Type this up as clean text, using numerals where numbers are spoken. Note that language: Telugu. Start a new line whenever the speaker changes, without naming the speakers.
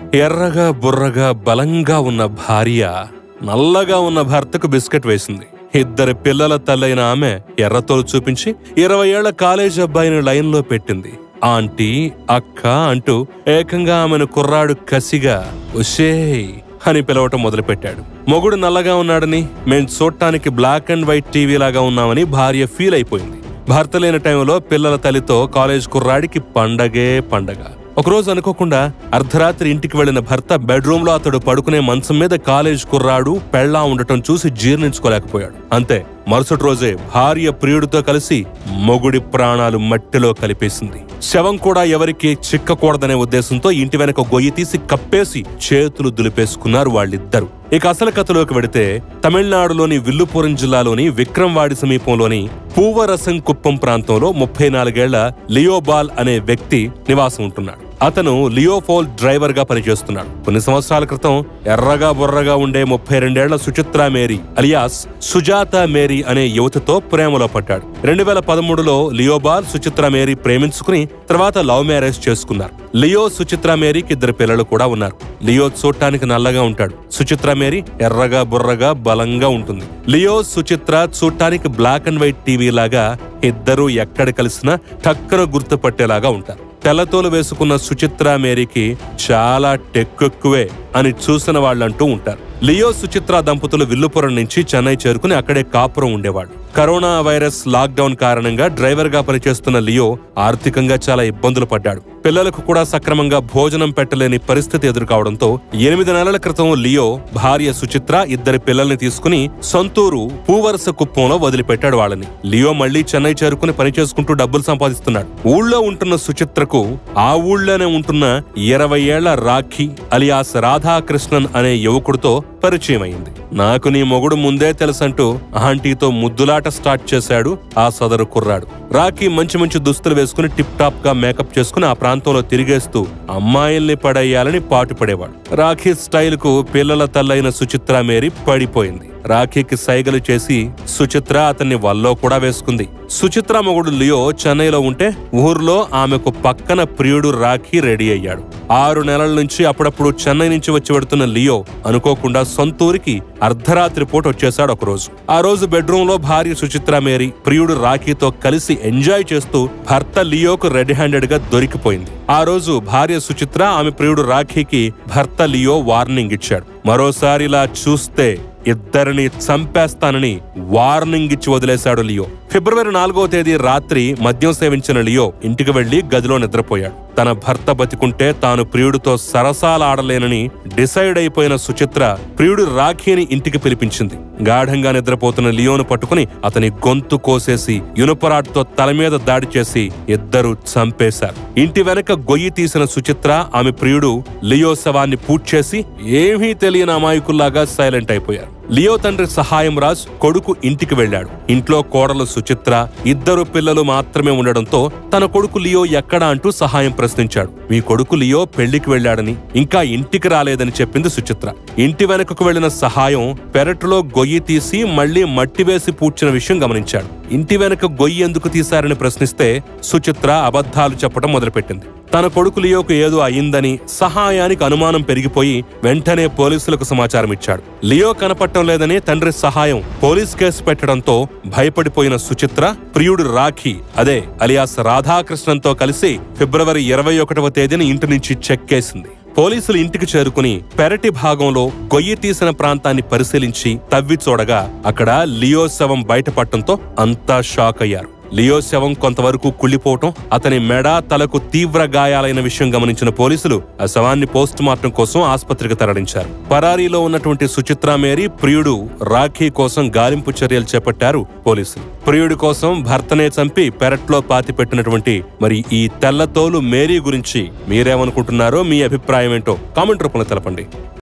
ఎర్రగా బుర్రగా బలంగా ఉన్న భార్య నల్లగా ఉన్న భర్తకు బిస్కెట్ వేసింది. ఇద్దరి పిల్లల తల్లైన ఆమె ఎర్రతోలు చూపించి 20 ఏళ్ల కాలేజ్ అబ్బాయిని లైన్లో పెట్టింది. ఆంటీ, అక్క అంటూ ఏకంగా ఆమెను కుర్రాడు కసిగా ఉషేయ్ అని పిలవటం మొదలుపెట్టాడు. మొగుడు నల్లగా ఉన్నాడని, మేం చూడటానికి బ్లాక్ అండ్ వైట్ టీవీ లాగా ఉన్నామని భార్య ఫీల్ అయిపోయింది. భర్త లేని టైంలో పిల్లల తల్లితో కాలేజ్ కుర్రాడికి పండగే పండగ. ఒకరోజు అనుకోకుండా అర్ధరాత్రి ఇంటికి వెళ్లిన భర్త బెడ్రూమ్ లో అతడు పడుకునే మంచం మీద కాలేజ్ కుర్రాడు పెళ్ళా ఉండటం చూసి జీర్ణించుకోలేకపోయాడు. అంతే, మరుసటి రోజే భార్య ప్రియుడితో కలిసి మొగుడి ప్రాణాలు మట్టిలో కలిపేసింది. శవం కూడా ఎవరికి చిక్కకూడదనే ఉద్దేశంతో ఇంటి వెనక గొయ్యి తీసి కప్పేసి చేతులు దులిపేసుకున్నారు వాళ్ళిద్దరు. ఇక అసలు కథలోకి వెడితే, తమిళనాడులోని విల్లుపురం జిల్లాలోని విక్రమ్వాడి సమీపంలోని పూవరసంకుప్పం ప్రాంతంలో 34 ఏళ్ల లియోబాల్ అనే వ్యక్తి నివాసం ఉంటున్నాడు. అతను లియోఫోల్ డ్రైవర్ గా పనిచేస్తున్నాడు. కొన్ని సంవత్సరాల క్రితం ఎర్రగా బుర్రగా ఉండే 32 ఏళ్ల Suchitra Mary alias Sujatha Mary అనే యువతితో ప్రేమలో పడ్డాడు. 2013లో లియోబాల్ సుచిత్రా మేరీ ప్రేమించుకుని తర్వాత లవ్ మ్యారేజ్ చేసుకున్నారు. లియో సుచిత్రా మేరీకి 2 పిల్లలు కూడా ఉన్నారు. లియో చూడటానికి నల్లగా ఉంటాడు. సుచిత్రా మేరీ ఎర్రగా బుర్రగా బలంగా ఉంటుంది. లియో సుచిత్ర చూడటానికి బ్లాక్ అండ్ వైట్ టీవీ లాగా, ఇద్దరూ ఎక్కడ కలిసినా టక్కన గుర్తుపట్టేలాగా ఉంటారు. తెల్లతోలు వేసుకున్న సుచిత్రా మేరీకి చాలా టెక్కెక్కువే అని చూసిన వాళ్ళంటూ ఉంటారు. లియో సుచిత్ర దంపతులు విల్లుపురం నుంచి చెన్నై చేరుకుని అక్కడే కాపురం ఉండేవాడు. కరోనా వైరస్ లాక్డౌన్ కారణంగా డ్రైవర్ గా పనిచేస్తున్న లియో ఆర్థికంగా చాలా ఇబ్బందులు పడ్డాడు. పిల్లలకు కూడా సక్రమంగా భోజనం పెట్టలేని పరిస్థితి ఎదురుకావడంతో 8 నెలల క్రితం లియో భార్య సుచిత్ర 2 పిల్లల్ని తీసుకుని సొంతూరు పూవరసకుప్పంలో వదిలిపెట్టాడు వాళ్ళని. లియో మళ్లీ చెన్నై చేరుకుని పనిచేసుకుంటూ డబ్బులు సంపాదిస్తున్నాడు. ఊళ్ళో ఉంటున్న సుచిత్రకు ఆ ఊళ్ళోనే ఉంటున్న 20 ఏళ్ల రాఖీ అలియాస్ రాధాకృష్ణన్ అనే యువకుడితో పరిచయం అయింది. నాకు నీ మొగుడు ముందే తెలుసంటూ ఆంటీతో ముద్దులాట స్టార్ట్ చేశాడు ఆ సదరు కుర్రాడు. రాఖీ మంచి దుస్తులు వేసుకుని టిప్ టాప్ గా మేకప్ చేసుకుని ఆ ప్రాంతంలో తిరిగేస్తూ అమ్మాయిల్ని పడేయాలని పాటుపడేవాడు. రాఖీ స్టైల్ కు పిల్లల తల్లైన సుచిత్రా మేరీ పడిపోయింది. రాఖీకి సైగలు చేసి సుచిత్ర అతన్ని వల్లో కూడా వేసుకుంది. సుచిత్ర మొగుడు లియో చెన్నైలో ఉంటే ఊర్లో ఆమెకు పక్కన ప్రియుడు రాఖీ రెడీ అయ్యాడు. 6 నెలల నుంచి అప్పుడప్పుడు చెన్నై నుంచి వచ్చి పెడుతున్న లియో అనుకోకుండా సొంతూరికి అర్ధరాత్రి పూట వచ్చేశాడు. ఒకరోజు ఆ రోజు బెడ్రూమ్ లో భార్య సుచిత్ర మేరీ ప్రియుడు రాఖీతో కలిసి ఎంజాయ్ చేస్తూ భర్త లియోకు రెడ్ హ్యాండెడ్ గా దొరికిపోయింది. ఆ రోజు భార్య సుచిత్ర ఆమె ప్రియుడు రాఖీకి భర్త లియో వార్నింగ్ ఇచ్చాడు. మరోసారి ఇలా చూస్తే ఇద్దరిని చంపేస్తానని వార్నింగ్ ఇచ్చి వదిలేశాడు లియో. ఫిబ్రవరి 4వ తేదీ రాత్రి మద్యం సేవించిన లియో ఇంటికి వెళ్లి గదిలో నిద్రపోయాడు. తన భర్త బతికుంటే తాను ప్రియుడితో సరసాలాడలేనని డిసైడ్ అయిపోయిన సుచిత్ర ప్రియుడు రాఖీని ఇంటికి పిలిపించింది. గాఢంగా నిద్రపోతున్న లియోను పట్టుకుని అతని గొంతు కోసేసి ఇనుపరాడ్తో తల మీద దాడి చేసి ఇద్దరు చంపేశారు. ఇంటి వెనక గొయ్యి తీసిన సుచిత్ర ఆమె ప్రియుడు లియో శవాన్ని పూడ్చేసి ఏమీ తెలియని అమాయకుల్లాగా సైలెంట్ అయిపోయారు. లియో తండ్రి సహాయం రాజ్ కొడుకు ఇంటికి వెళ్లాడు. ఇంట్లో కోడలు సుచిత్ర, 2 పిల్లలు మాత్రమే ఉండడంతో తన కొడుకు లియో ఎక్కడా అంటూ సహాయం ప్రశ్నించాడు. మీ కొడుకు లియో పెళ్లికి వెళ్లాడని, ఇంకా ఇంటికి రాలేదని చెప్పింది సుచిత్ర. ఇంటి వెనకకు వెళ్లిన సహాయం పెరట్లో గొయ్యి తీసి మళ్లీ మట్టి వేసి పూడ్చిన విషయం గమనించాడు. ఇంటి వెనక గొయ్యి ఎందుకు తీశారని ప్రశ్నిస్తే సుచిత్ర అబద్ధాలు చెప్పడం మొదలుపెట్టింది. తన కొడుకు లియోకు ఏదో అయిందని, సహాయానికి అనుమానం పెరిగిపోయి వెంటనే పోలీసులకు సమాచారం ఇచ్చాడు. లియో కనపడటం లేదని తండ్రి సహాయం పోలీస్ కేసు పెట్టడంతో భయపడిపోయిన సుచిత్ర ప్రియుడు రాఖీ అదే అలియాస్ రాధాకృష్ణన్తో కలిసి ఫిబ్రవరి 21వ తేదీన ఇంటి నుంచి చెక్కేసింది. పోలీసులు ఇంటికి చేరుకుని పెరటి భాగంలో గొయ్యి తీసిన ప్రాంతాన్ని పరిశీలించి తవ్వి చూడగా అక్కడ లియో శవం బయటపడటంతో అంతా షాక్ అయ్యారు. లియో శవం కొంతవరకు కుళ్లిపోవటం, అతని మెడ తలకు తీవ్ర గాయాలైన విషయం గమనించిన పోలీసులు ఆ శవాన్ని పోస్ట్ మార్టం కోసం ఆసుపత్రికి తరలించారు. పరారీలో ఉన్నటువంటి సుచిత్రా మేరీ ప్రియుడు రాఖీ కోసం గాలింపు చర్యలు చేపట్టారు పోలీసులు. ప్రియుడి కోసం భర్తనే చంపి పెరట్లో పాతిపెట్టినటువంటి మరి ఈ తెల్లతోలు మేరీ గురించి మీరేమనుకుంటున్నారో, మీ అభిప్రాయం ఏంటో కామెంట్ రూపంలో తెలపండి.